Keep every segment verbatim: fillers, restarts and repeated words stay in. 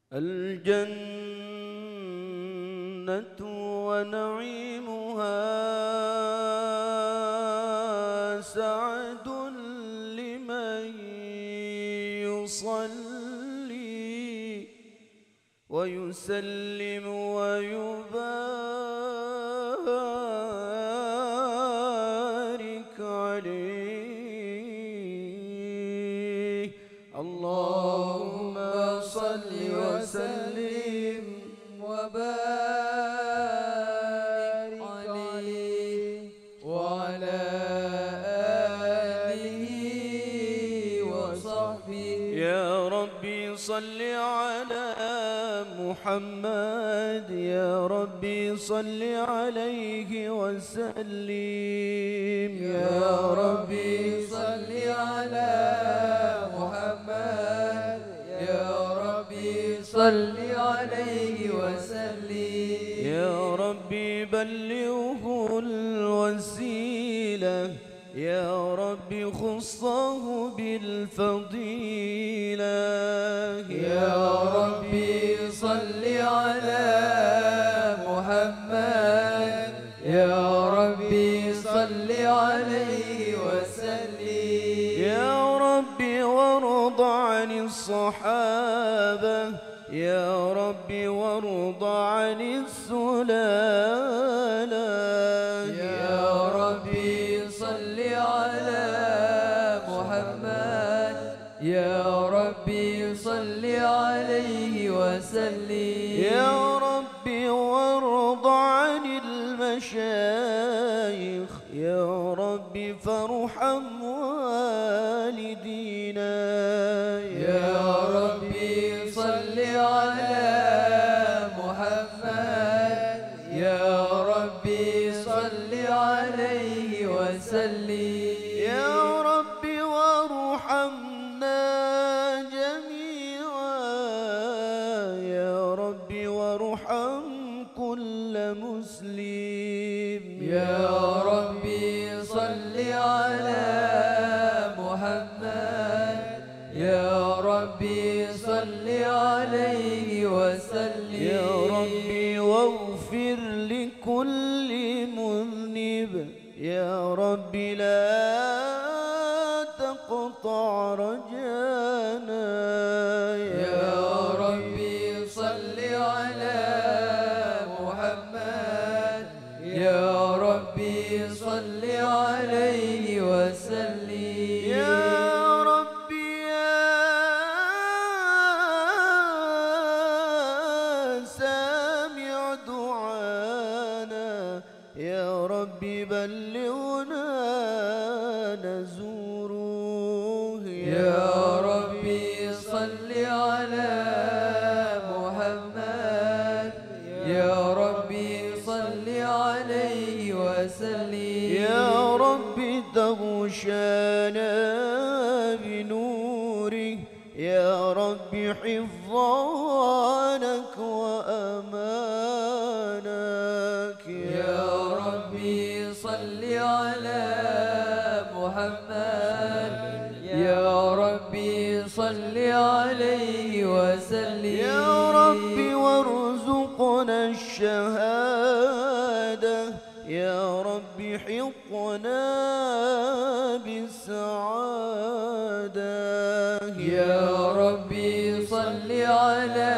الجنة ونعيمها سعد لمن يصلي ويسلم ويبارك عليه. اللهم صل وسلم وبارك عليه وعلى آله وصحبه. يا ربي صل على محمد، يا ربي صل عليه وسلم. يا ربي صل على محمد، يا ربي صل عليه وسلم. يا ربي بلغه الوسيلة، يا ربي خصه بالفضيلة. يا ربي صل على محمد، يا ربي صل عليه وسلم. يا ربي وارض عن الصحابة، يا ربي وارض عن السلالة. يا ربي صل على محمد، يا ربي صل عليه وسلم. يا ربي وارض عن المشايخ، يا ربي فارحم والدينا. يا ربي صل على محمد، يا ربي صل عليه وسلم. يا ربي وارحمنا جميعا، يا ربي وارحم كل مسلم. يا ربي صل على محمد، يا ربي صل عليه وسلم. يا ربي واغفر لكل مذنب، يا ربي لا تقطع رجانا. يا ربي صل على محمد، يا ربي صل عليه وسلم. يا ربي يا سامع دعانا، يا ربي بلغنا نزوره. يا ربي صل على محمد، يا ربي صل عليه وسلم. يا ربي تغشانا بنوره، يا ربي حفظانك وأمانك. يا ربي صل على محمد، يا ربي صل عليه وسلم. يا ربي وارزقنا الشهادة، يا ربي حطنا بالسعادة. يا ربي صل على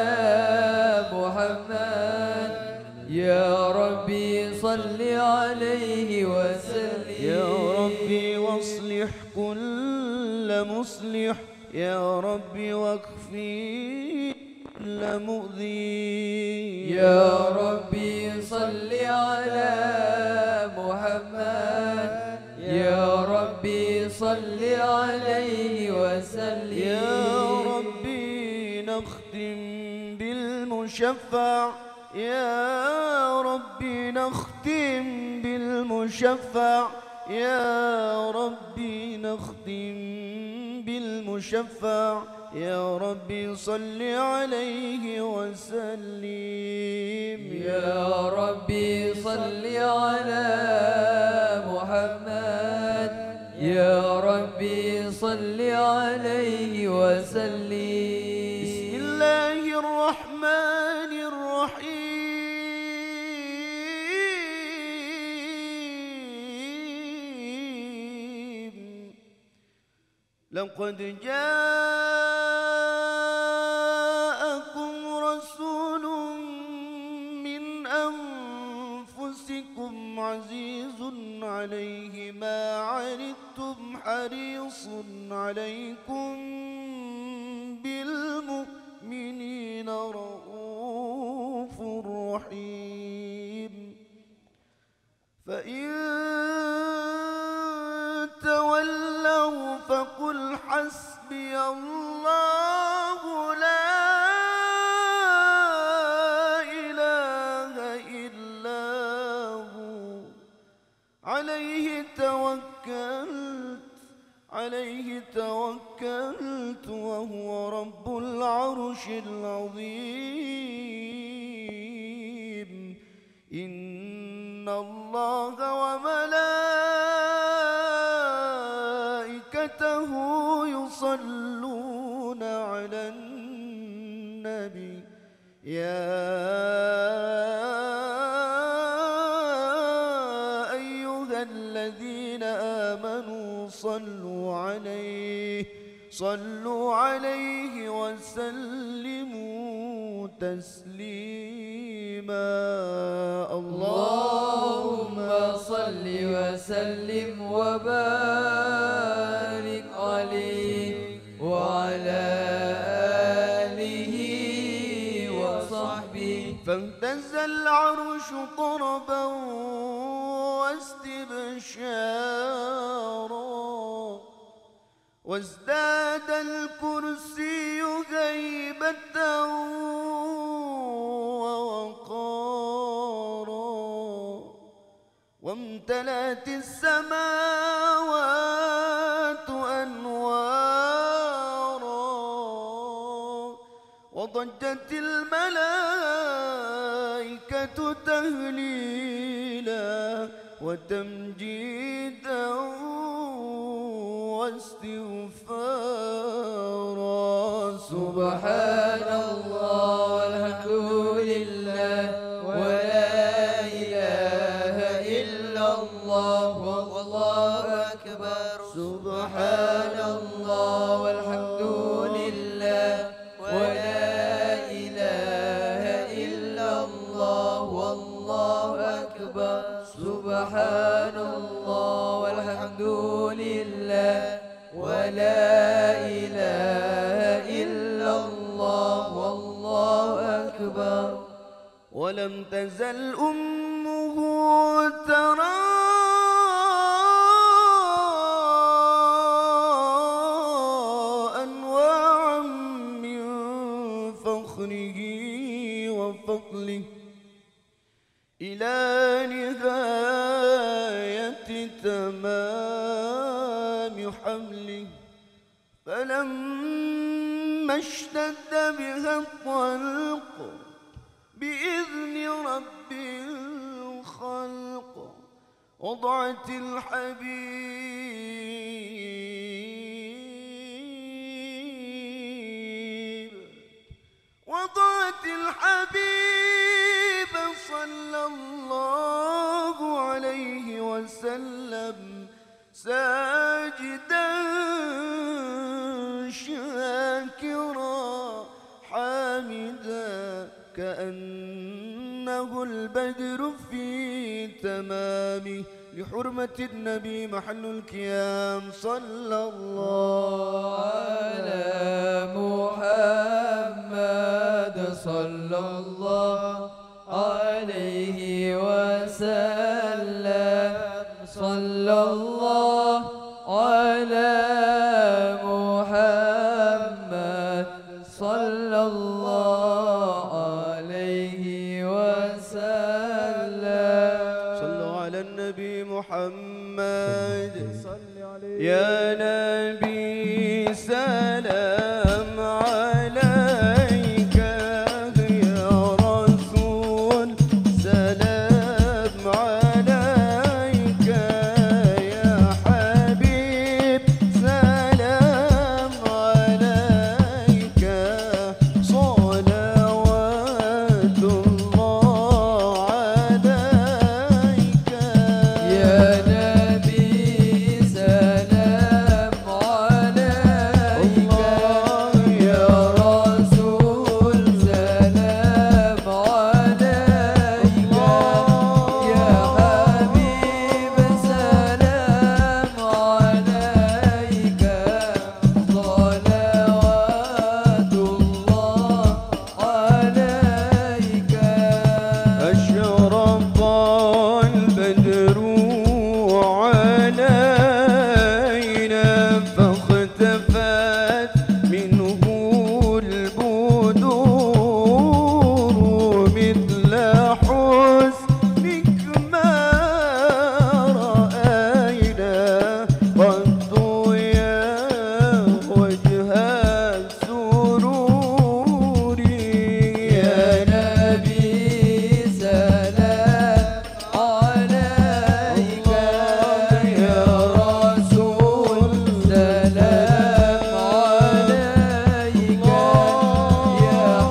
محمد، يا ربي صل عليه وسلم. يا ربي واصلح كل مصلح، يا ربي واكفي كل مؤذي. يا ربي صل على محمد، يا ربي صل عليه وسلم. يا ربي نختم بالمشفع، يا ربي نختم بالمشفع، يا ربي نختم بالمشفع. يا ربي صل عليه وسلم. يا ربي صل على محمد، يا ربي صل عليه وسلم. بسم الله الرحمن الرحمن الرحيم لقد جاءكم رسول من أنفسكم عزيز عليه ما عنتم حريص عليكم بالمؤمنين رؤوف رحيم فإن تولوا فقل حسبي الله لا إله إلا هو عليه توكلت عليه توكلت وهو رب العرش العظيم إن الله وملائكته يصلون على النبي يا أيها الذين آمنوا صلوا عليه صلوا عليه وسلموا تسليما اللهم صل وسلم وبارك عليه وعلى آله وصحبه فاهتز العرش طربا واستبشارا وازداد الكرسي هيبة ووقارا وامتلأت السماوات أنوارا وضجت الملائكة تهليلا وتمجيدا واستغفارا سبحان الله والحمد لله ولا إله إلا الله والله أكبر سبحان الله والحمد لله ولا إله إلا الله والله أكبر سبحان الله والحمد لله ولا إله إلا الله والله أكبر ولم تزل أمه ترى أنواعا من فخره وفضله إلى نهاية تمام حمله فلما اشتد بها الطلق بإذن رب الخلق وضعت الحبيب وضعت الحبيب صلى الله عليه وسلم ساجدا شاكرا حامدا كأنه البدر في تمامه لحرمة النبي محل القيام صلى الله على محمد صلى الله عليه وسلم صلى الله على محمد صلى الله عليه وسلم صلوا على النبي محمد يا نبي سلام عليك يا رسول سلام عليك يا حبيب سلام عليك صلوات الدور مثل حسنك ما رأينا قط يا وجه السرور يا نبي سلام عليك يا رسول سلام عليك يا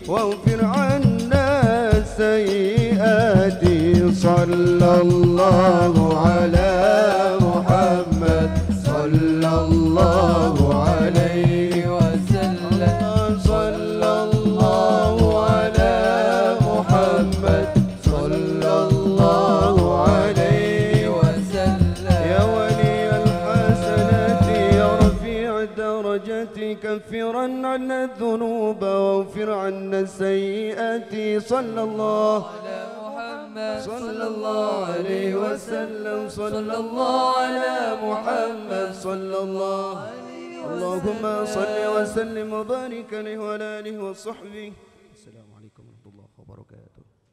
واغفر عنا سيئاتي صلى الله على محمد صلى الله عليه وسلم صلى الله على محمد صلى الله عليه وسلم يا ولي الحسنات يا رفيع الدرجات كفرا عنا الذنوب واغفر عنا السيئات صلى الله على محمد صلى الله عليه وسلم صلى الله على محمد صلى الله اللهم صل وسلم وبارك عليه وعلى اله وصحبه. السلام عليكم ورحمة الله وبركاته.